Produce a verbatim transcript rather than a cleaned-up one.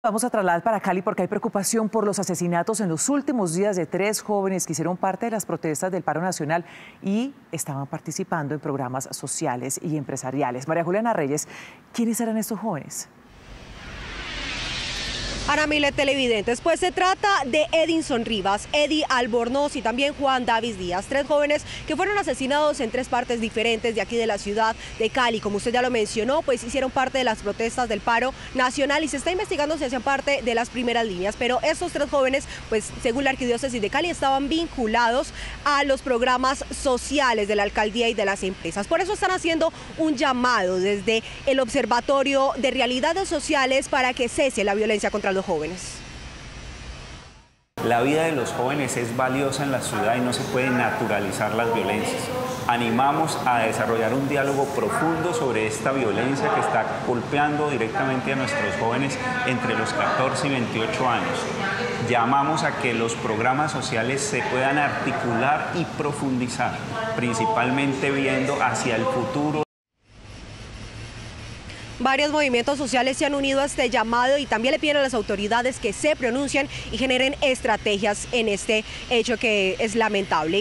Vamos a trasladar para Cali porque hay preocupación por los asesinatos en los últimos días de tres jóvenes que hicieron parte de las protestas del paro nacional y estaban participando en programas sociales y empresariales. María Juliana Reyes, ¿quiénes eran estos jóvenes? Ana Milet, televidentes, pues se trata de Edinson Rivas, Eddie Albornoz y también Juan Davis Díaz, tres jóvenes que fueron asesinados en tres partes diferentes de aquí de la ciudad de Cali. Como usted ya lo mencionó, pues hicieron parte de las protestas del paro nacional y se está investigando si hacían parte de las primeras líneas, pero estos tres jóvenes, pues según la Arquidiócesis de Cali, estaban vinculados a los programas sociales de la alcaldía y de las empresas. Por eso están haciendo un llamado desde el Observatorio de Realidades Sociales para que cese la violencia contra los jóvenes. La vida de los jóvenes es valiosa en la ciudad y no se pueden naturalizar las violencias. Animamos a desarrollar un diálogo profundo sobre esta violencia que está golpeando directamente a nuestros jóvenes entre los catorce y veintiocho años. Llamamos a que los programas sociales se puedan articular y profundizar, principalmente viendo hacia el futuro. Varios movimientos sociales se han unido a este llamado y también le piden a las autoridades que se pronuncien y generen estrategias en este hecho que es lamentable.